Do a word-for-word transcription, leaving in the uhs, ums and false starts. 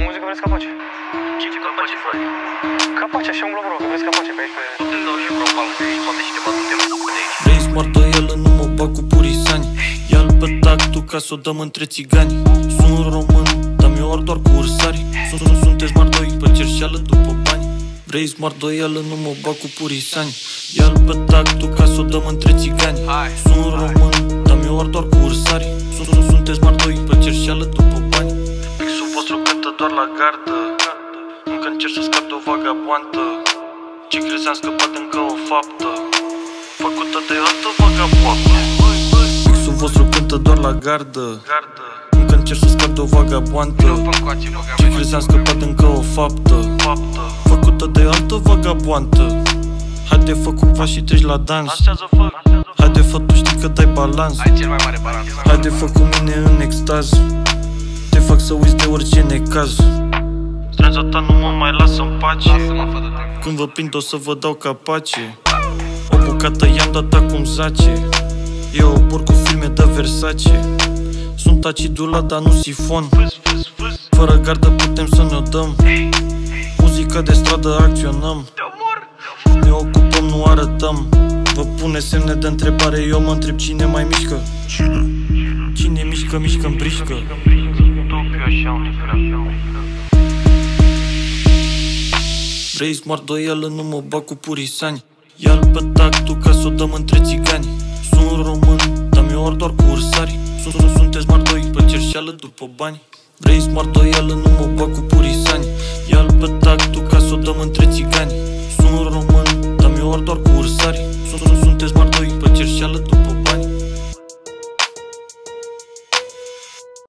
muzică vreți capace? Ce ce capace, frate? Capace, așa un glob, că vreți capace pe aici pe... Nu te dau și vreo pală de aici, poate și te bat în tema de aici. Vrei smart doielă, nu mă bag cu purisani. Ia-l pe tactul ca s-o dăm între țigani. Sunt român, dar mi-o ori doar cu ursari. Sunt, sunteți smart doi, pe cerșeală după bani. Vrei smart doielă, nu mă bag cu purisani. Ia-l pe tactul ca s-o dăm între țigani. Sunt român, dar mi-o ori doar cu ursari. Sunt, sunteți smart doi, pe cerșeală după bani. Exul vostru cântă doar la gardă. Încă încerc să scap de o vagaboantă. Ce crezi am scăpat încă o faptă făcută de altă vagaboantă. Exul vostru cântă doar la gardă. Încă încerc să scap de o vagaboantă. Ce crezi am scăpat încă o faptă făcută de altă vagaboantă. Haide fă cu pași și treci la dans. Haide fă, tu știi că dai balans. Ai cel mai mare balans. Haide fă cu mine în extaz. Te fac să uiți de orice necaz. Stranța ta nu mă mai lasă-n pace. Lasă-mă, fă de timp. Când vă prind o să vă dau capace. O bucată i-am dat acum zace. E o bor cu filme de Versace. Sunt acidula, dar nu sifon. Fără gardă putem să ne-o dăm. Muzica de stradă acționăm. Ne ocupăm, nu arătăm. Vă pune semne de întrebare, eu mă întreb cine mai mișcă. Cine mișcă, mișcă-n brișcă. Vrei smart doielă, nu mă bag cu purisani. Ia-l pe tactul ca s-o dăm între țigani. Sunt român, dar mi-o ori doar cu ursari. Sunt, sunteți smart doi, pe cerșeală după bani. Vrei smart doielă, nu mă bag cu purisani. Ia-l pe tactul ca s-o dăm între țigani. Sunt român, dar mi-o ori doar cu ursari. Sunt, sunteți smart